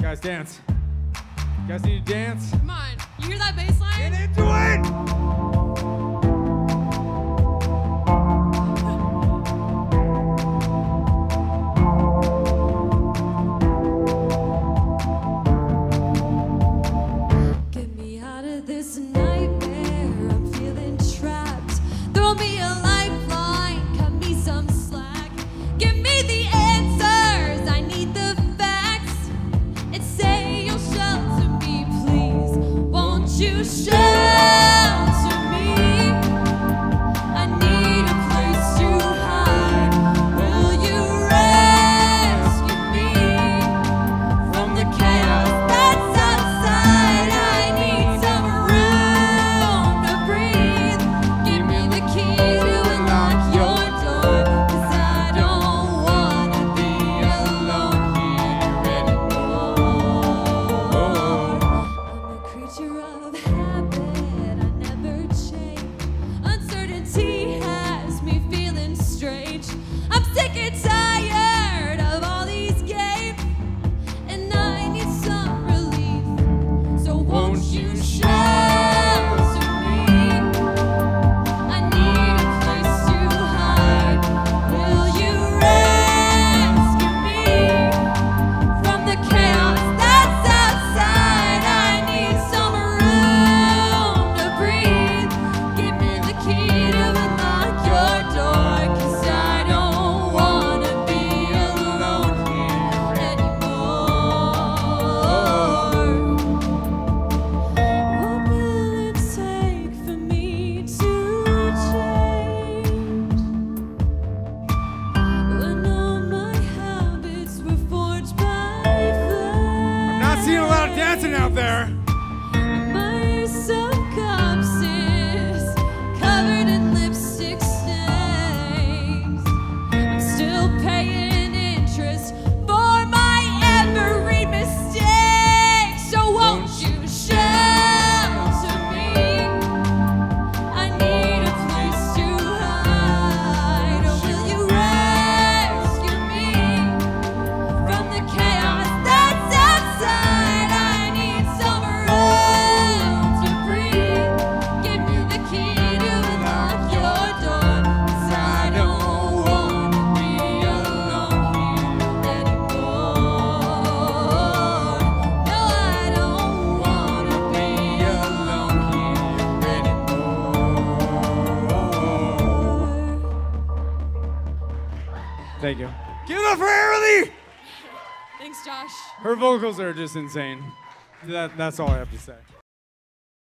Guys, dance. You guys need to dance? Come on. You hear that bass line? Get into it! Get me out of this nightmare. I'm feeling trapped. Throw me a lifeline. Cut me some slack. Give me the answers. I need the facts. And say you'll shelter me, please. Won't you shelter me? I need a place to hide. Will you rescue me from the chaos that's outside? I need some room to breathe. Give me the key to unlock your door, 'cause I don't wanna be alone here anymore. I'm a creature of habit, I never change. Uncertainty has me feeling strange. I'm sick and tired of all these games, and I need some relief. So won't you shelter me? I need a place to hide. Will you rescue me from the chaos that's outside? I need some room to breathe. Give me the key to unlock your door, 'cause I don't wanna be alone here anymore. What will it take for me to change when all my habits were forged by flame? Not seeing a lot of dancing out there. My subconscious covered in lipstick stains. I'm still paying interest for my every mistake. So won't you shelter me? I need a place to hide. Or will you rescue me from the chaos that's outside? I need some room to breathe. Give me the key to unlock your door, 'cause I don't wanna be alone here anymore. No, I don't wanna be alone here anymore. Thank you. Give it up for Arily! Thanks, Josh. Her vocals are just insane. That's all I have to say.